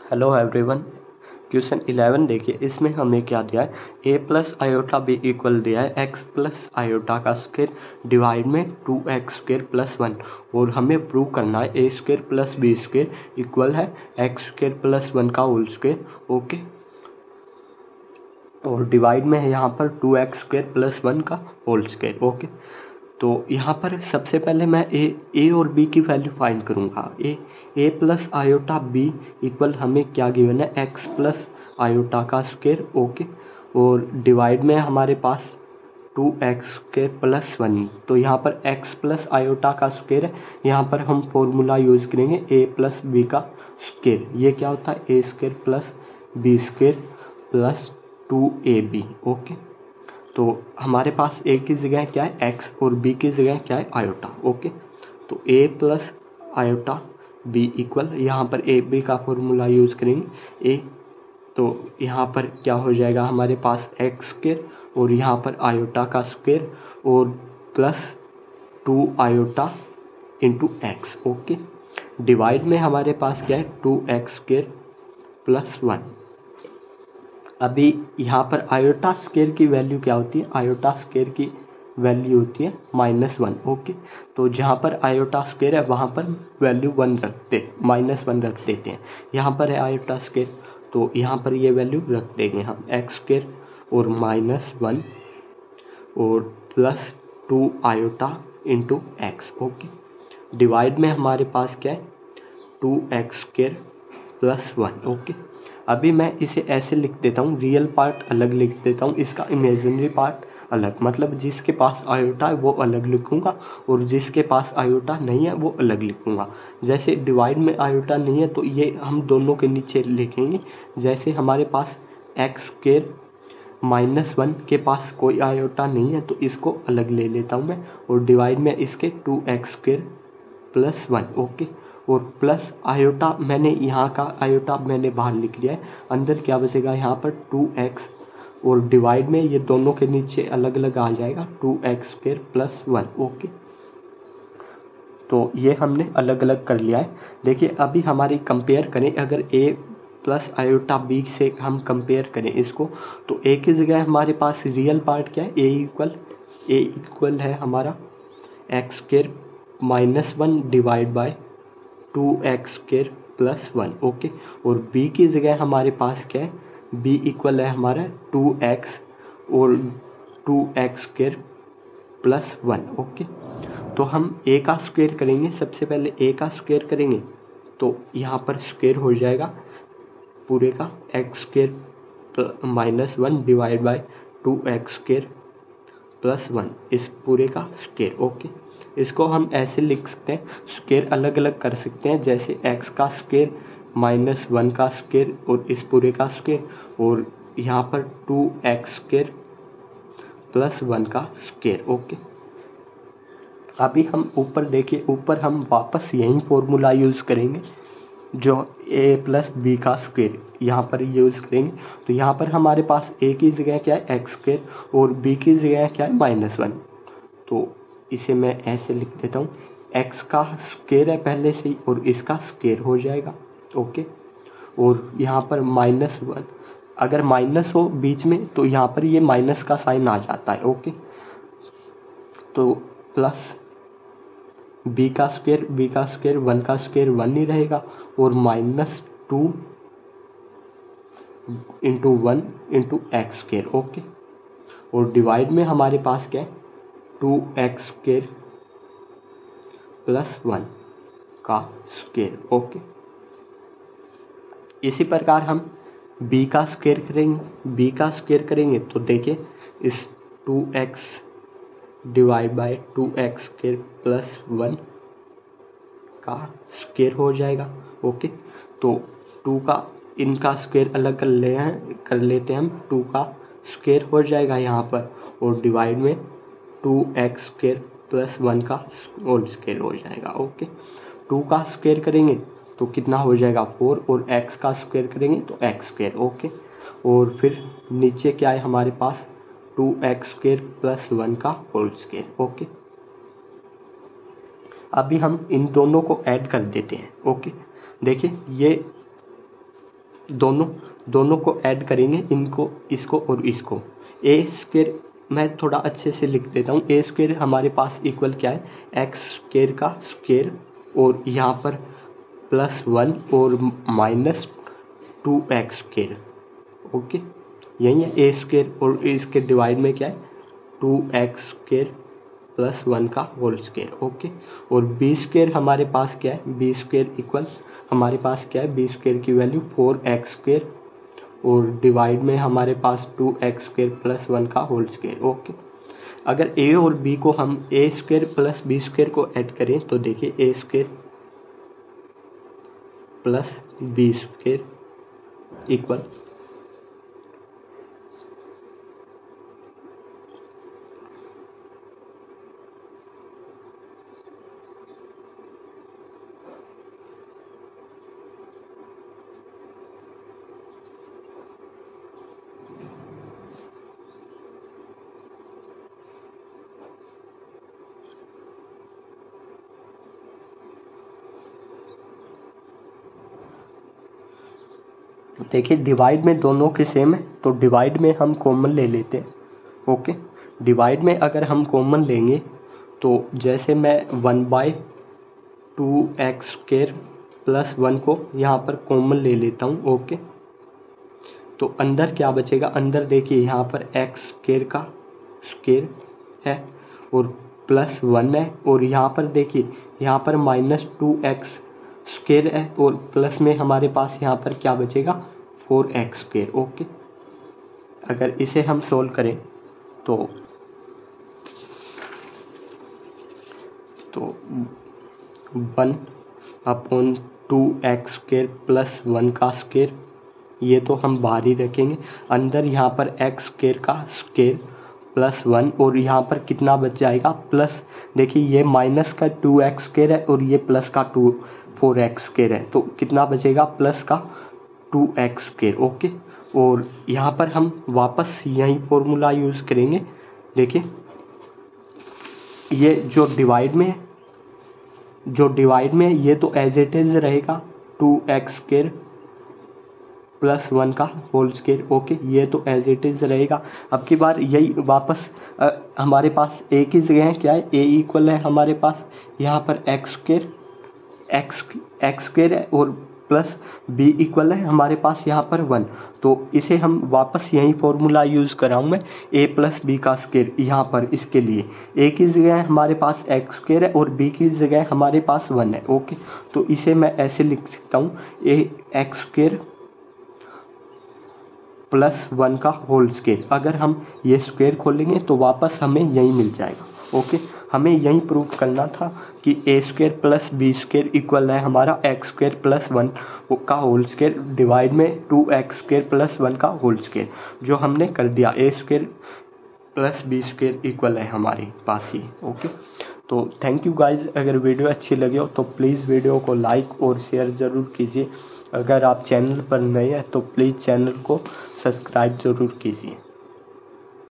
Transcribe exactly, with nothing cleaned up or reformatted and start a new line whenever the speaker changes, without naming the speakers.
Hello everyone. Question eleven देखिए, इसमें हमें क्या दिया है, A plus iota B equal दिया है एक्स प्लस आयोटा का स्क्वायर डिवाइड में two x square plus one, और हमें प्रूव करना है A square plus B square equal है एक्स स्क्वायर प्लस वन का होल स्क्वायर। ओके, और डिवाइड में है यहाँ पर two x square plus one का होल स्क्वायर। ओके, तो यहाँ पर सबसे पहले मैं ए ए और बी की वैल्यू फाइंड करूँगा। A A plus iota B equal हमें क्या गिवन है, एक्स प्लस आयोटा का स्क्वायर। ओके, और डिवाइड में हमारे पास two x square plus one, तो यहाँ पर एक्स प्लस आयोटा का स्क्वायर है, यहाँ पर हम फॉर्मूला यूज़ करेंगे ए प्लस बी का स्क्वायर। ये क्या होता है, A square plus B square plus two A B. Okay, तो हमारे पास ए की जगह क्या है, एक्स, और बी की जगह क्या है, आयोटा। ओके, तो A plus iota B equal, यहाँ पर ए बी का फॉर्मूला यूज़ करेंगे ए, तो यहाँ पर क्या हो जाएगा हमारे पास एक्स स्क्वायर और यहाँ पर आयोटा का स्क्वायर और plus two iota into X. Okay, divide में हमारे पास क्या है, two x square plus one. अभी यहाँ पर आयोटा स्क्वायर की वैल्यू क्या होती है, आयोटा स्क्वायर की वैल्यू होती है माइनस वन। ओके, तो जहाँ पर आयोटा स्क्वायर है वहाँ पर वैल्यू वन रखते माइनस वन रख देते हैं। यहाँ पर है आयोटा स्क्वायर, तो यहाँ पर ये वैल्यू रख देंगे हम एक्स स्क्वायर और माइनस वन और plus two iota into X. Okay, divide में हमारे पास क्या है, two x square plus one. Okay, अभी मैं इसे ऐसे लिख देता हूँ, रियल पार्ट अलग लिख देता हूँ, इसका इमेजिनरी पार्ट अलग, मतलब जिसके पास आयोटा है वो अलग लिखूँगा और जिसके पास आयोटा नहीं है वो अलग लिखूँगा। जैसे डिवाइड में आयोटा नहीं है तो ये हम दोनों के नीचे लिखेंगे। जैसे हमारे पास एक्स स्क्वायर माइनस वन के पास कोई आयोटा नहीं है तो इसको अलग ले लेता हूँ मैं, और डिवाइड में इसके two x square plus one. Okay, और प्लस आयोटा मैंने यहाँ का आयोटा मैंने बाहर लिख लिया है, अंदर क्या बचेगा यहाँ पर टू एक्स, और डिवाइड में ये दोनों के नीचे अलग अलग आ जाएगा two x square plus one. Okay, तो ये हमने अलग अलग कर लिया है। देखिए अभी हमारी कंपेयर करें, अगर ए प्लस आयोटा बी से हम कंपेयर करें इसको, तो ए की जगह हमारे पास रियल पार्ट क्या है, ए इक्वल ए इक्वल है हमारा x square minus one divide by two x square plus one. Okay, और b की जगह हमारे पास क्या है, b इक्वल है हमारा टू एक्स और two x square plus one. Okay, तो हम a का स्क्वायर करेंगे, सबसे पहले a का स्क्वायर करेंगे तो यहाँ पर स्क्वायर हो जाएगा पूरे का X square minus one divide by two x square plus one, इस पूरे का स्क्वायर। ओके, इसको हम ऐसे लिख सकते हैं, स्क्वायर अलग अलग कर सकते हैं, जैसे x का स्क्वायर माइनस वन का स्क्वायर और इस पूरे का स्क्वायर, और यहाँ पर two x square plus one का स्क्वायर। ओके, अभी हम ऊपर देखिए, ऊपर हम वापस यही फॉर्मूला यूज़ करेंगे जो a प्लस बी का स्क्वायर यहाँ पर यूज़ करेंगे। तो यहाँ पर हमारे पास a की जगह क्या है, एक्स स्क्वायर, और b की जगह क्या है, माइनस वन। तो इसे मैं ऐसे लिख देता हूँ, x का स्क्वायर है पहले से ही और इसका स्क्वायर हो जाएगा। ओके, और यहाँ पर माइनस वन, अगर माइनस हो बीच में तो यहाँ पर ये माइनस का साइन आ जाता है। ओके, तो प्लस b का स्क्वायर, b का स्क्वायर वन का स्क्वायर वन ही रहेगा, और minus two into one into X square. Okay, और डिवाइड में हमारे पास क्या है, two x square plus one का स्क्वायर। ओके, इसी प्रकार हम b का स्क्वायर करेंगे, b का स्क्वायर करेंगे तो देखिए इस two X divide by two x square plus one का स्क्वायर हो जाएगा। ओके, तो टू का इनका स्क्वायर अलग कर ले हैं कर लेते हैं हम, टू का स्क्वायर हो जाएगा यहाँ पर, और डिवाइड में two x square plus one का होल स्क्वायर हो जाएगा। ओके, टू का स्क्वायर करेंगे तो कितना हो जाएगा, फोर, और x का स्क्वायर करेंगे तो एक्स स्क्वायर। ओके, और फिर नीचे क्या है हमारे पास, two x square plus one का होल स्क्वायर। ओके, अभी हम इन दोनों को ऐड कर देते हैं। ओके, देखिए ये दोनों दोनों को ऐड करेंगे, इनको, इसको और इसको। ए स्क्वायर मैं थोड़ा अच्छे से लिख देता हूँ। ए स्क्वायर हमारे पास इक्वल क्या है, एक्स स्क्वायर का स्क्वायर और यहाँ पर प्लस वन और minus two x square. Okay, यही है ए स्क्वायर, और इसके डिवाइड में क्या है, two x square plus one का होल स्क्वायर। ओके, और बी स्क्वायर हमारे पास क्या है, बी स्क्वायर इक्वल हमारे पास क्या है, बी स्क्वायर की वैल्यू फोर एक्स स्क्वायर और डिवाइड में हमारे पास two x square plus one का होल स्क्वायर। ओके, अगर ए और बी को हम A square plus B square को ऐड करें तो देखिए A square plus B square equal देखिए डिवाइड में दोनों के सेम है, तो डिवाइड में हम कॉमन ले लेते हैं। ओके, डिवाइड में अगर हम कॉमन लेंगे तो जैसे मैं one by two x square plus one को यहाँ पर कॉमन ले लेता हूँ। ओके, तो अंदर क्या बचेगा, अंदर देखिए यहाँ पर एक्स स्क्वायर का स्क्वायर है और प्लस वन है, और यहाँ पर देखिए यहाँ पर माइनस टू एक्स स्क्वायर है और प्लस में हमारे पास यहाँ पर क्या बचेगा, फोर एक्स स्क्वायर। ओके, अगर इसे हम सोल्व करें तो तो one upon two x square plus one का स्क्वायर, ये तो हम बाहर ही रखेंगे। अंदर यहाँ पर एक्स स्क्वायर का स्क्वायर प्लस वन, और यहाँ पर कितना बच जाएगा, प्लस देखिए ये माइनस का टू एक्स स्क्वायर है और ये प्लस का टू फोर एक्स स्क्वायर है, तो कितना बचेगा, प्लस का टू एक्स स्क्वायर। ओके, और यहाँ पर हम वापस यही फॉर्मूला यूज़ करेंगे। देखिए ये जो डिवाइड में जो डिवाइड में ये तो एज इट इज रहेगा, two x square plus one का होल स्क्वायर। ओके, ये तो एज इट इज रहेगा। अब की बार यही वापस आ, हमारे पास ए की जगह क्या है, ए इक्वल है हमारे पास यहाँ पर X square X X square है और प्लस बी इक्वल है हमारे पास यहाँ पर वन, तो इसे हम वापस यही फॉर्मूला यूज़ कराऊँ मैं, ए प्लस बी का स्क्वायर। यहाँ पर इसके लिए ए की जगह हमारे पास एक्स स्क्वायर है और बी की जगह हमारे पास वन है। ओके, तो इसे मैं ऐसे लिख सकता हूँ, A X square plus one का होल स्क्वायर। अगर हम ये स्क्वायर खोलेंगे तो वापस हमें यही मिल जाएगा। ओके, हमें यही प्रूव करना था कि a square plus B square equal है हमारा एक्स स्क्वायर प्लस वन का होल स्क्वायर डिवाइड में two x square plus one का होल स्क्वायर, जो हमने कर दिया। A square plus B square equal है हमारे पास ही। ओके, तो थैंक यू गाइज। अगर वीडियो अच्छी लगी हो तो प्लीज़ वीडियो को लाइक और शेयर ज़रूर कीजिए। अगर आप चैनल पर नए हैं तो प्लीज़ चैनल को सब्सक्राइब ज़रूर कीजिए।